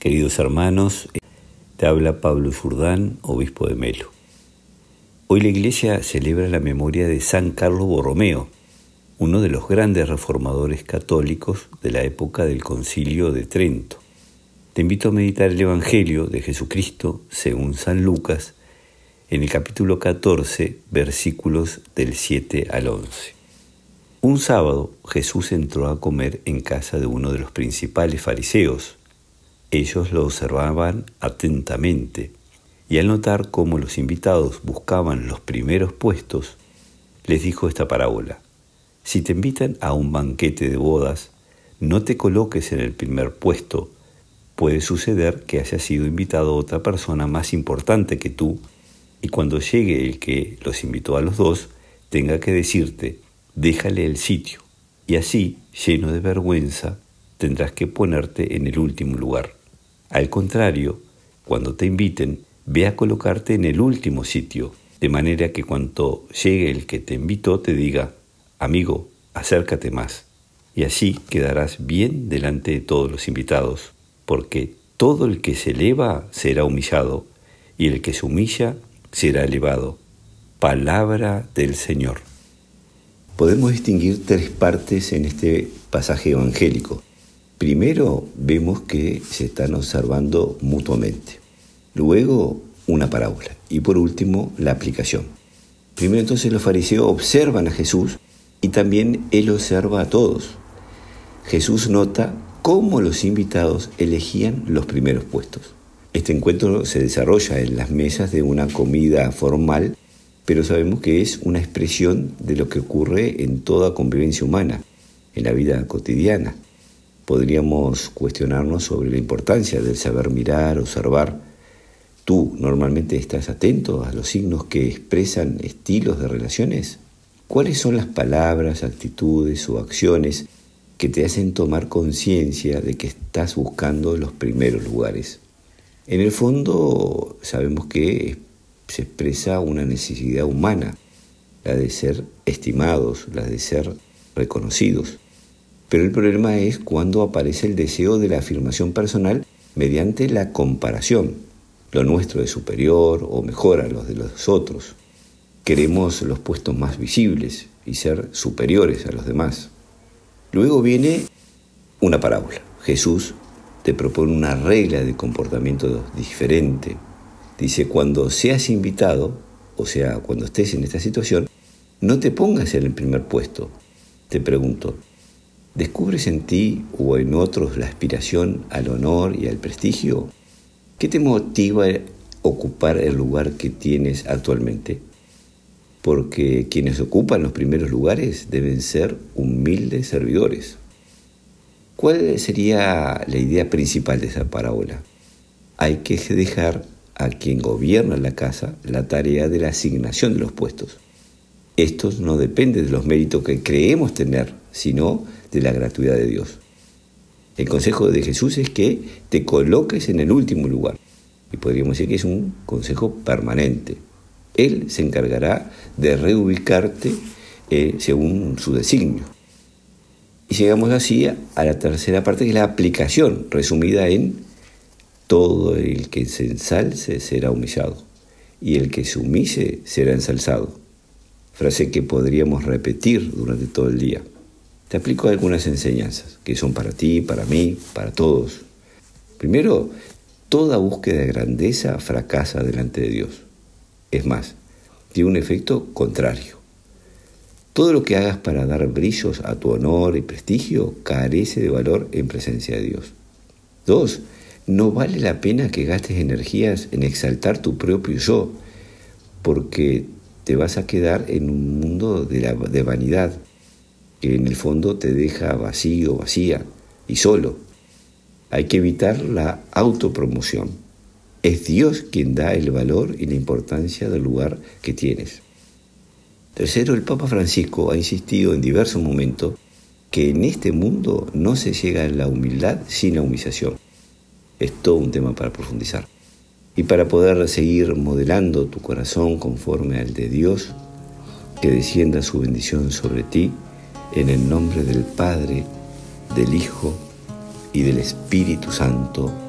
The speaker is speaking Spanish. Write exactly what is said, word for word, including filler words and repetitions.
Queridos hermanos, te habla Pablo Jordán, obispo de Melo. Hoy la Iglesia celebra la memoria de San Carlos Borromeo, uno de los grandes reformadores católicos de la época del Concilio de Trento. Te invito a meditar el Evangelio de Jesucristo según San Lucas, en el capítulo catorce, versículos del siete al once. Un sábado Jesús entró a comer en casa de uno de los principales fariseos. Ellos lo observaban atentamente, y al notar cómo los invitados buscaban los primeros puestos, les dijo esta parábola: si te invitan a un banquete de bodas, no te coloques en el primer puesto. Puede suceder que haya sido invitado otra persona más importante que tú, y cuando llegue el que los invitó a los dos, tenga que decirte: déjale el sitio, y así, lleno de vergüenza, tendrás que ponerte en el último lugar. Al contrario, cuando te inviten, ve a colocarte en el último sitio, de manera que cuando llegue el que te invitó te diga: amigo, acércate más, y así quedarás bien delante de todos los invitados, porque todo el que se eleva será humillado, y el que se humilla será elevado. Palabra del Señor. Podemos distinguir tres partes en este pasaje evangélico. Primero, vemos que se están observando mutuamente. Luego, una parábola. Y por último, la aplicación. Primero, entonces, los fariseos observan a Jesús y también Él observa a todos. Jesús nota cómo los invitados elegían los primeros puestos. Este encuentro se desarrolla en las mesas de una comida formal, pero sabemos que es una expresión de lo que ocurre en toda convivencia humana, en la vida cotidiana. Podríamos cuestionarnos sobre la importancia del saber mirar, observar. ¿Tú normalmente estás atento a los signos que expresan estilos de relaciones? ¿Cuáles son las palabras, actitudes o acciones que te hacen tomar conciencia de que estás buscando los primeros lugares? En el fondo sabemos que se expresa una necesidad humana, la de ser estimados, la de ser reconocidos. Pero el problema es cuando aparece el deseo de la afirmación personal mediante la comparación. Lo nuestro es superior o mejor a los de los otros. Queremos los puestos más visibles y ser superiores a los demás. Luego viene una parábola. Jesús te propone una regla de comportamiento diferente. Dice: cuando seas invitado, o sea, cuando estés en esta situación, no te pongas en el primer puesto. Te pregunto, ¿descubres en ti o en otros la aspiración al honor y al prestigio? ¿Qué te motiva a ocupar el lugar que tienes actualmente? Porque quienes ocupan los primeros lugares deben ser humildes servidores. ¿Cuál sería la idea principal de esa parábola? Hay que dejar a quien gobierna la casa la tarea de la asignación de los puestos. Estos no dependen de los méritos que creemos tener, sino de la gratuidad de Dios. El consejo de Jesús es que te coloques en el último lugar. Y podríamos decir que es un consejo permanente. Él se encargará de reubicarte eh, según su designio. Y llegamos así a la tercera parte, que es la aplicación, resumida en: todo el que se ensalce será humillado, y el que se humille será ensalzado. Frase que podríamos repetir durante todo el día. Te aplico algunas enseñanzas que son para ti, para mí, para todos. Primero, toda búsqueda de grandeza fracasa delante de Dios. Es más, tiene un efecto contrario. Todo lo que hagas para dar brillos a tu honor y prestigio carece de valor en presencia de Dios. Dos, no vale la pena que gastes energías en exaltar tu propio yo, porque te vas a quedar en un mundo de, la, de vanidad, que en el fondo te deja vacío, vacía y solo. Hay que evitar la autopromoción. Es Dios quien da el valor y la importancia del lugar que tienes. Tercero, el Papa Francisco ha insistido en diversos momentos que en este mundo no se llega a la humildad sin la humillación. Es todo un tema para profundizar. Y para poder seguir modelando tu corazón conforme al de Dios, que descienda su bendición sobre ti, en el nombre del Padre, del Hijo y del Espíritu Santo.